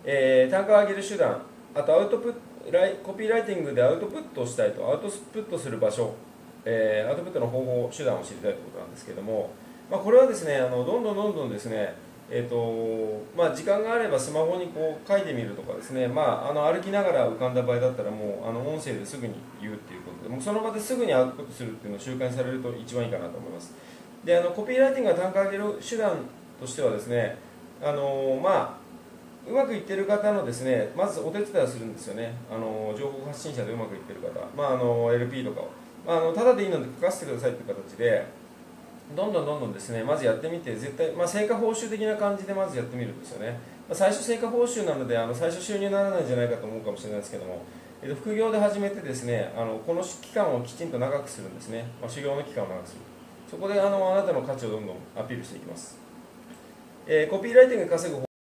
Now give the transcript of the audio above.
単価を上げる手段、あとコピーライティングでアウトプットをしたいと、アウトプットする場所、アウトプットの方法、手段を知りたいということなんですけれども、これはですね、どんどんですね、時間があればスマホにこう書いてみるとかですね、歩きながら浮かんだ場合だったらもう音声ですぐに言うっていうことで、もうその場ですぐにアウトプットするっていうのを習慣にされると一番いいかなと思います。でコピーライティングが単価を上げる手段としてはですね、うまくいっている方のですね、まずお手伝いをするんですよね。情報発信者でうまくいっている方、LP とかを、ただでいいので書かせてくださいという形で、どんどんですね、まずやってみて、絶対、成果報酬的な感じでまずやってみるんですよね。最初成果報酬なので、最初収入にならないんじゃないかと思うかもしれないですけども、副業で始めてですね、この期間をきちんと長くするんですね。修行の期間を長くする。そこであなたの価値をどんどんアピールしていきます。コピーライティングで稼ぐ